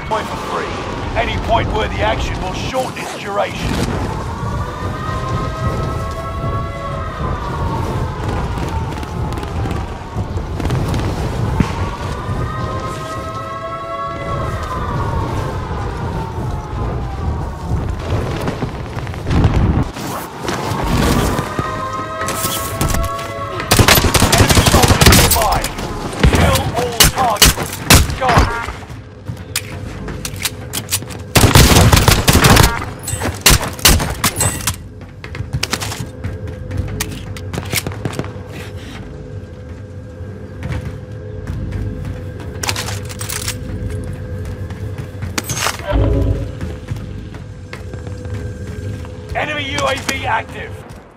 point for free. Any point-worthy action will shorten its duration. Enemy UAV active.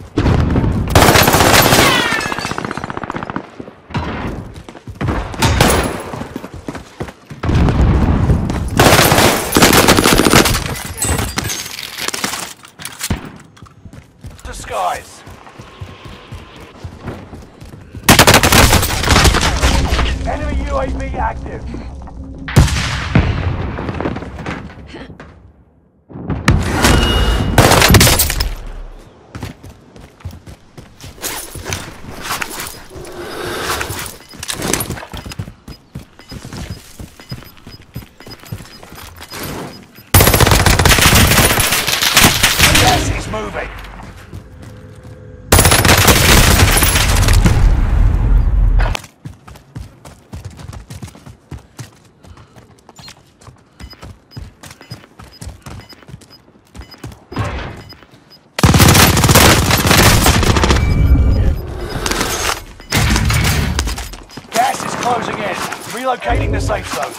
The skies. Enemy UAV active. Moving. Gas is closing in. Relocating the safe zone.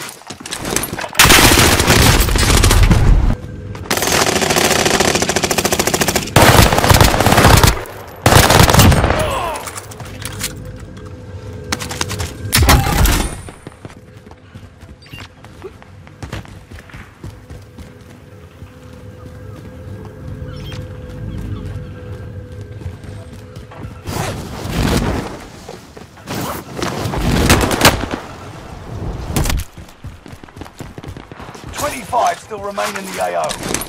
Still remain in the AO.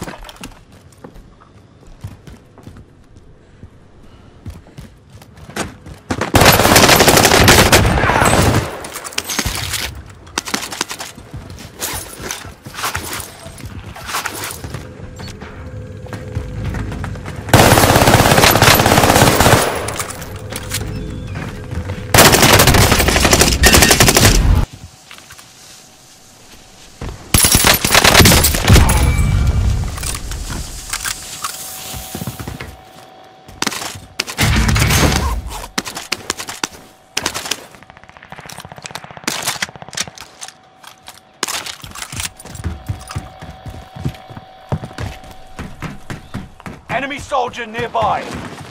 Enemy soldier nearby.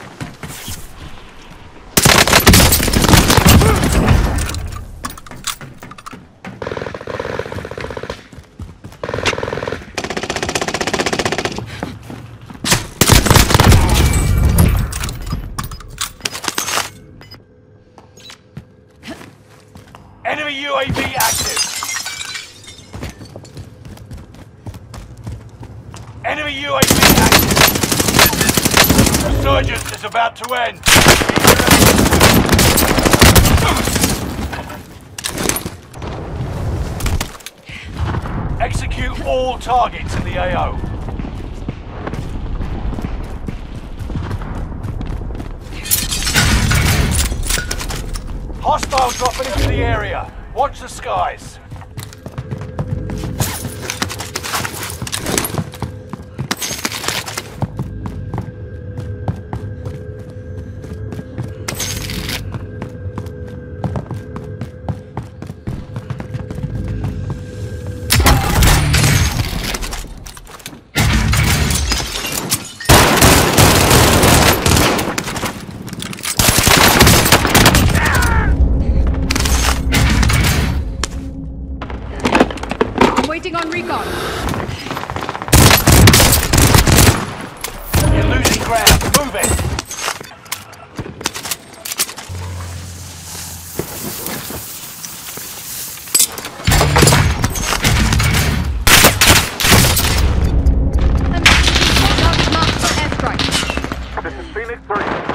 Enemy UAV active. Enemy UAV active. Resurgence is about to end. Execute all targets in the AO. Hostile dropping into the area. Watch the skies. Waiting on recon. You're losing ground. Move it. Phoenix 3.